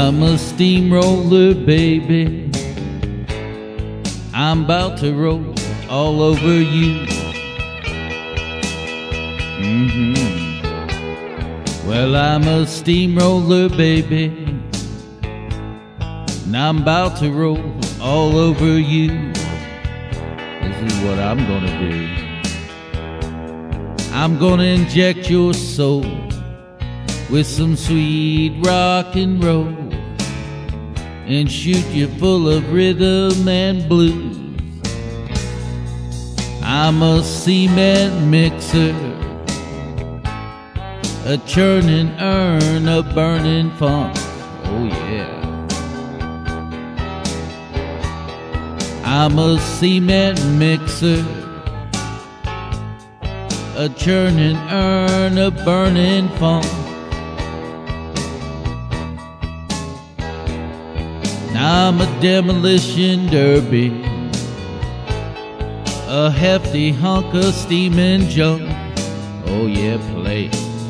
I'm a steamroller, baby. I'm about to roll all over you. Well, I'm a steamroller, baby, and I'm about to roll all over you. This is what I'm gonna do. I'm gonna inject your soul with some sweet rock and roll and shoot you full of rhythm and blues. I'm a cement mixer, a churning urn, a burning funk. Oh yeah. I'm a cement mixer, a churning urn, a burning funk. I'm a demolition derby, a hefty hunk of steaming junk. Oh yeah, play.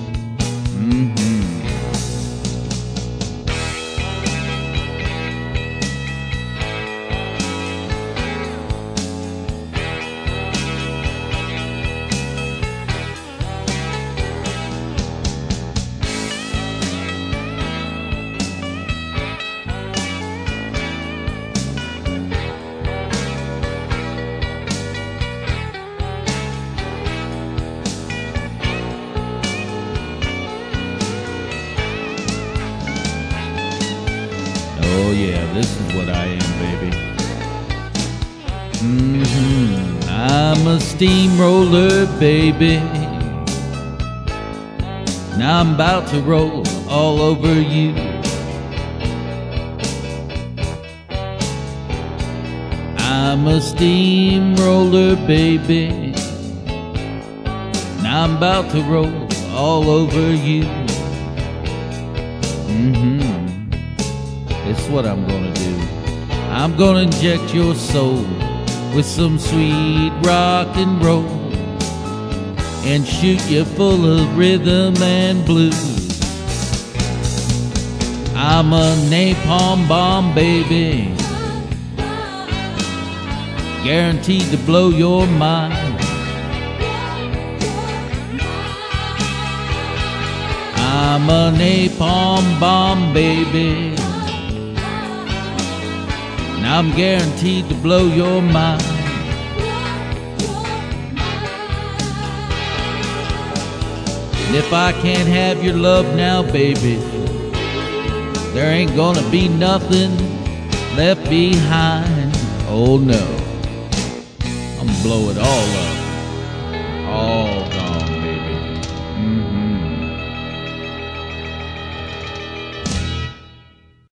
Oh yeah, this is what I am, baby. I'm a steamroller, baby, now I'm about to roll all over you. I'm a steamroller, baby, now I'm about to roll all over you. It's what I'm gonna do. I'm gonna inject your soul with some sweet rock and roll and shoot you full of rhythm and blues. I'm a napalm bomb, baby, guaranteed to blow your mind. I'm a napalm bomb, baby, and I'm guaranteed to blow your mind. And if I can't have your love now, baby, there ain't gonna be nothing left behind. Oh no, I'm gonna blow it all up.